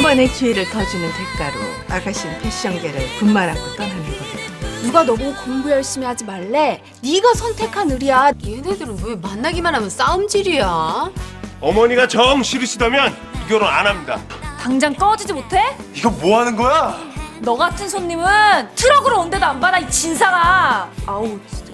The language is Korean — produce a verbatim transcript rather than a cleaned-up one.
번의 기회를 더 주는 대가로 아가씨는 패션계를 분말하고 떠나는 거예요. 누가 너보고 공부 열심히 하지 말래? 네가 선택한 의리야. 얘네들은 왜 만나기만 하면 싸움질이야? 어머니가 정 싫으시다면 이 결혼 안 합니다. 당장 꺼지지 못해? 이거 뭐 하는 거야? 너 같은 손님은 트럭으로 온데도 안 받아, 이 진상아. 아우 진짜.